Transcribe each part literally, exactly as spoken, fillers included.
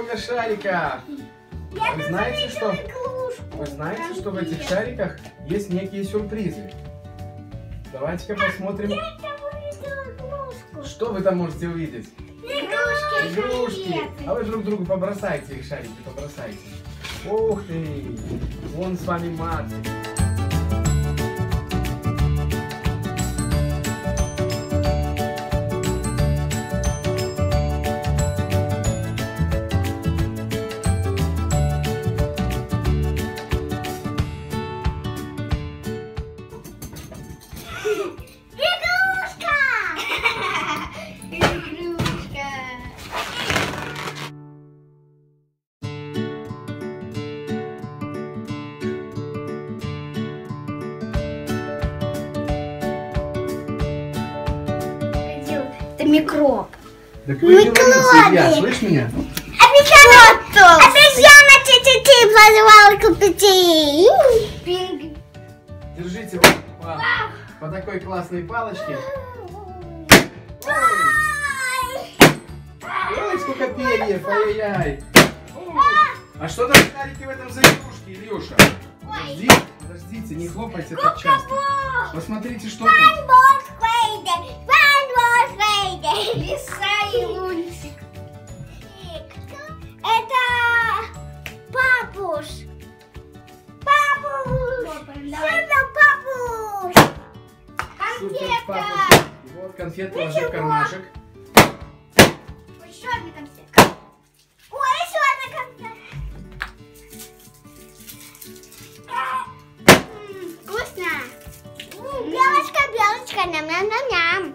много шариков. Вы знаете, что, вы знаете, что в этих шариках есть некие сюрпризы? Давайте-ка посмотрим. Что вы там можете увидеть? Игрушки. Игрушки. А вы друг другу побросайте их, шарики, побросайте. Ух ты! Вон с вами Мартин. Микроб. Так вы не ловите, Илья, слышь меня? Обезьяна! Обезьяна! Ты-ты-ты! Позвала купить! Пинг. Держите вот по, по такой классной палочке. Ой, Ой сколько перьев, ай-яй-яй. А что там шарики в этом за игрушки, Илюша? Подождите, подождите, не хлопайте так часто. Посмотрите, что там. Лиса и Лунтик. Это папуш. Папуш. Супер папуш. Конфетка. Вот конфет положи в кармашек. Еще одна конфетка. Ой, еще одна конфетка. Вкусно. Белочка, белочка, ням-ням-ням-ням.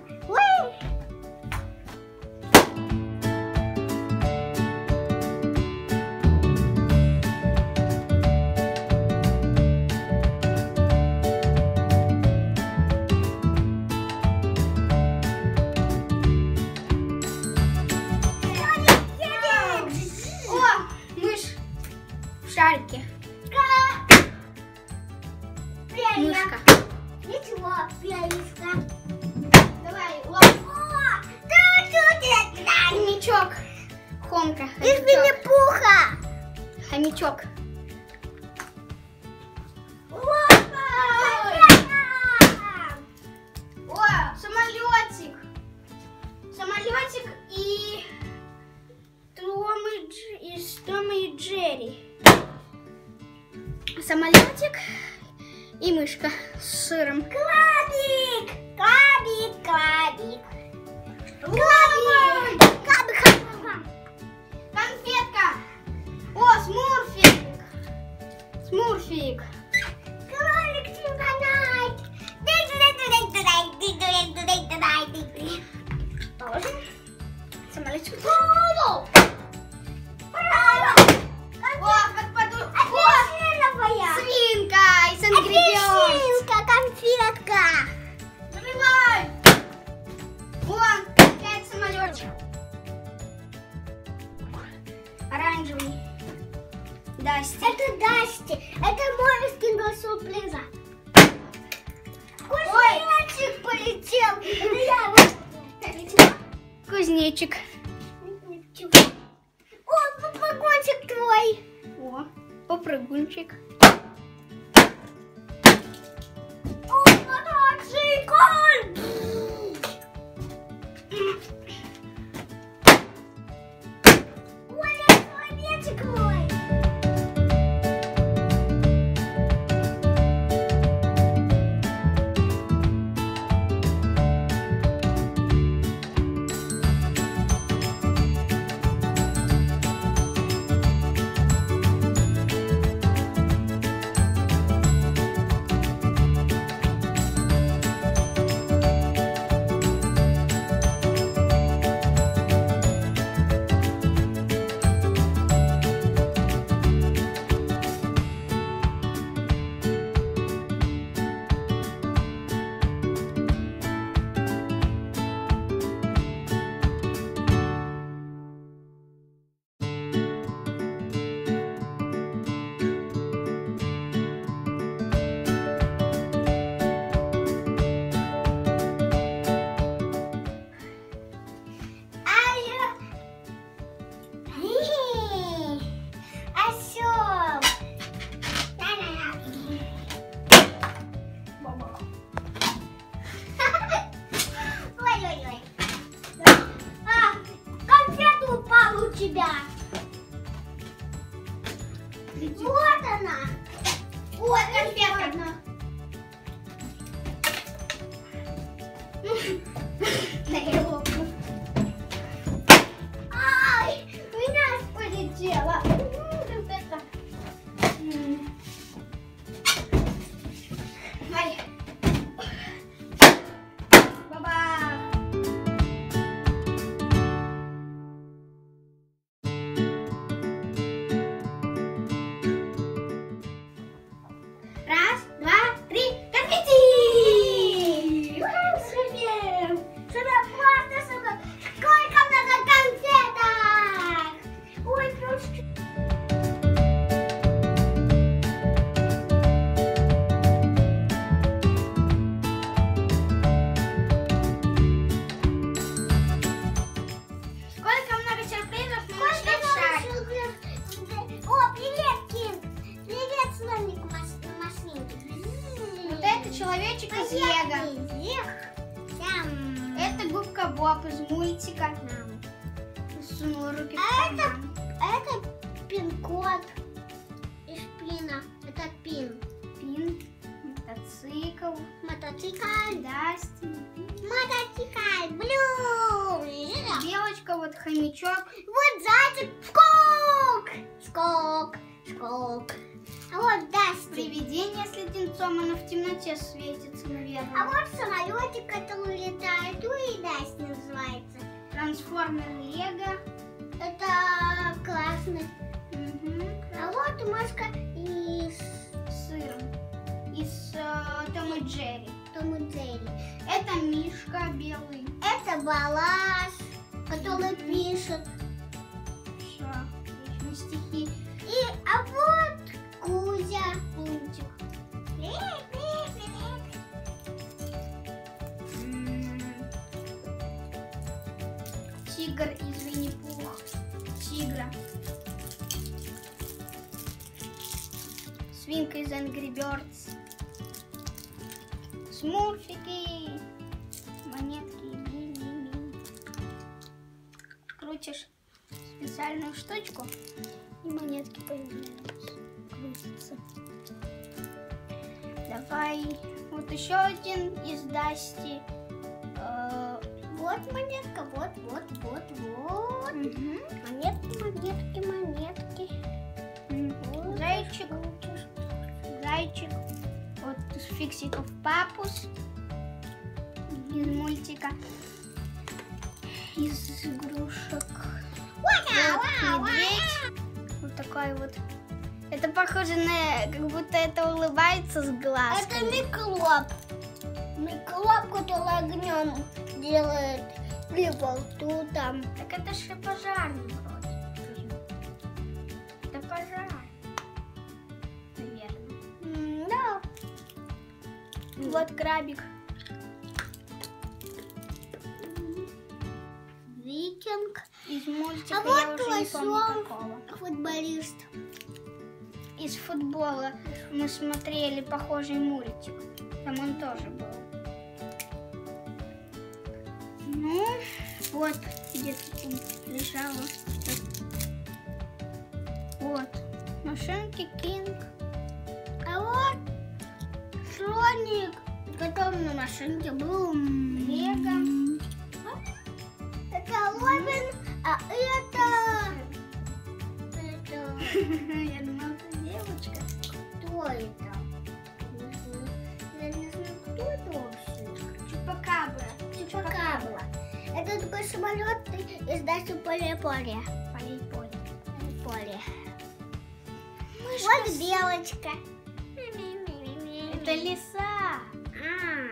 Шарики. Мышка. Ничего, пианистка. Давай, лапа. Хомячок. Хомка. Из Винни-Пуха. Хомячок. О, самолетик. Самолетик и Том и, Дж... из Тома и Джерри. Самолетик и мышка с сыром. Крабик! Крабик, крабик. Крабик! Крабик, крабик. Конфетка. О, смурфик. Смурфик. Кролик чемпионат. Положим. Самолетик. Свинка из Angry Свинка, конфетка. Наливай. Вон, опять самолетик. Оранжевый. Дасти. Это Дасти. Это мой скин сюрприза. Кузнечик полетел. Это я. Кузнечик. О, попрыгунчик твой. О, попрыгунчик. О, мотоцикл! Ой, человечек мой! Вот она. Вот конфетка. На его. Ай, у нас полетела. Конфетка. Ай. Баба. Раз, два, три, конфетти! Супер! Супер, просто супер! Сколько много конфеток! Ой, просто... Сколько много сюрпризов мы нашли в шаре. О, привет, Кинг! Привет, слоник на машинке. Вот это человечек из Лего. Это губка Боб из мультика. Сунула руки в А это, карман. это пин-код из пина. Это пин. Пин, мотоцикл, Мотоцикл. Дастин. Мотоцикл. Блю. Белочка, вот хомячок. Вот зайчик. Скок. Скок. Скок. А вот Дастин. Привидение с леденцом, оно в темноте светится, А наверное. вот самолетик, который летает. Ну и Дастин называется. Трансформер Лего. Это классно. Угу. А вот мышка из С сыром. Из э, Том и Джерри. Том и Джерри. Это Мишка белый. Это Балаш, который пишет. Все, отлично, стихи. И, а вот Кузя. Лунтик. Привет, привет, привет. М, Тигр из Винни-Пух. Тигра. Свинка из Angry Birds. Смурфики. Монетки. Ми-ми-ми. Крутишь специальную штучку, и монетки появляются. Крутятся. Давай. Вот еще один из Дасти. Э, Вот монетка, вот, вот, вот, вот. мгм. Монетки, монетки, монетки. М, Зайчик. Зайчик. Вот из фиксиков Папус. Из мультика. Из игрушек. Вот медведь. Вот такой вот. Это похоже на, как будто это улыбается с глазками. Это микроб. Микроб, который огнем делает либо тут там. Так это же пожарный вроде. Это пожар. Наверное. М, Да. Вот крабик. Викинг. Из мультика А я вот уже не твой помню сон. какого. Футболист. Из футбола мы смотрели похожий мультик. Там он тоже был. Ну, вот где-то там лежало. Вот. Машинки Кинг. А вот слоник, который на машинке был. Лего. Это Робин, а это... Это... Я думала, это девочка. Кто это? Я не знаю, кто это вообще. Чупакабра. Чупакабра. Это такой самолет из Дачи поле-поле. Полей-поле. Поле. Мышка. Вот белочка. Это лиса. А.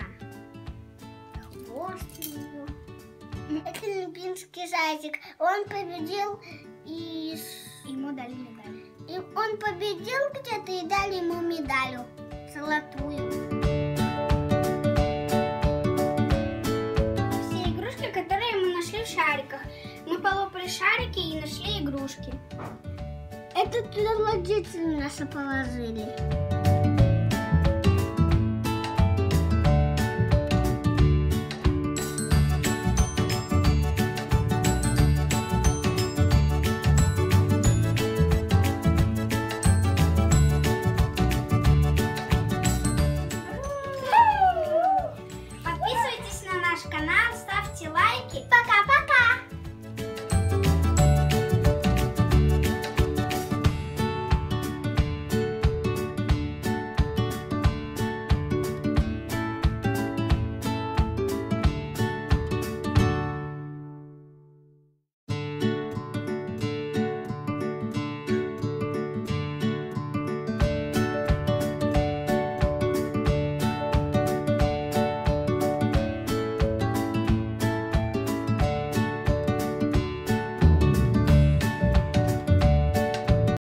Хвост у него. Это олимпийский зайчик. Он победил и... с- Ему дали медаль. и он победил где-то и дали ему медаль золотую. Все игрушки, которые мы нашли в шариках. Мы полопали шарики и нашли игрушки. Это туда родители наши положили.